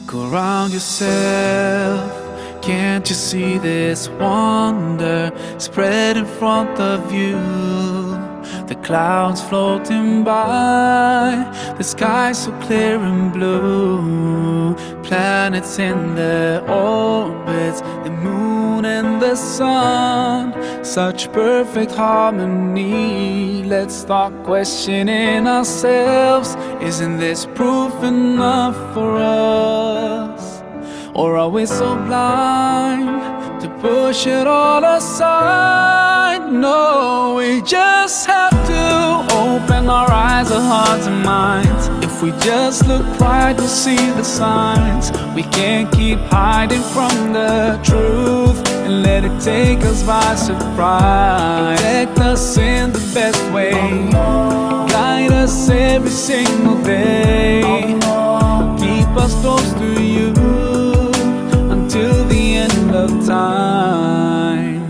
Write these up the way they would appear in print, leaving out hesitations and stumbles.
Look around yourself, can't you see this wonder spread in front of you? The clouds floating by, the sky so clear and blue, planets in their orbits, the moon and the sun, such perfect harmony. Let's start questioning ourselves. Isn't this proof enough for us? Or are we so blind to push it all aside? No, we just have to open our eyes, our hearts and minds. If we just look right, we'll see the signs. We can't keep hiding from the truth and let it take us by surprise. Protect us in the best way, guide us every single day, keep us close to you until the end of time.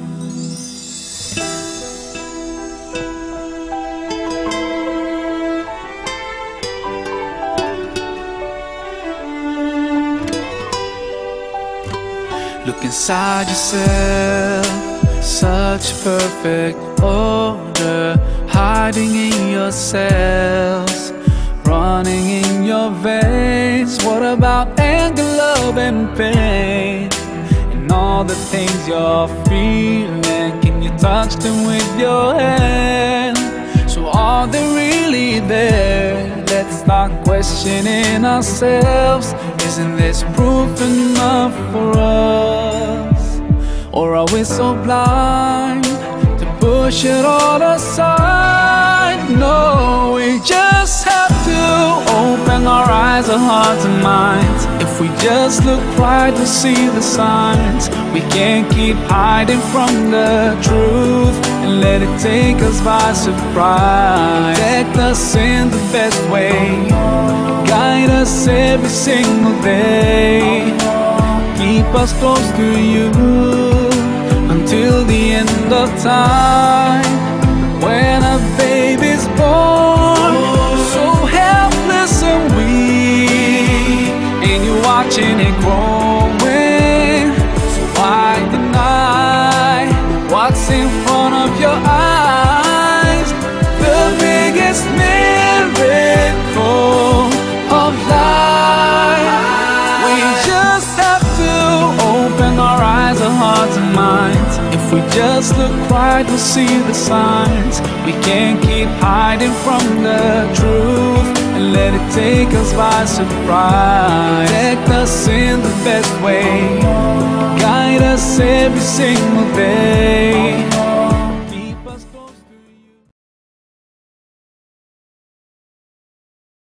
Look inside yourself, such perfect order, hiding in your cells, running in your veins. What about anger, love and pain, and all the things you're feeling? Can you touch them with your hand? So are they really there? Let's start questioning ourselves. Isn't this proof enough for us? Or are we so blind to push it all aside? No, we just have to open our eyes, our hearts and minds. If we just look right, we'll see the signs. We can't keep hiding from the truth and let it take us by surprise. Protect us in the best way, guide us every single day, keep us close to you until the end of time. When a baby's born, so helpless and weak, and you're watching it growing, so why deny what's in front of your eyes? The biggest miracle of life. We just have to open our eyes, our hearts and minds. If we just look right, we'll see the signs. We can't keep hiding from the truth and let it take us by surprise. Protect us in the best way, guide us every single day,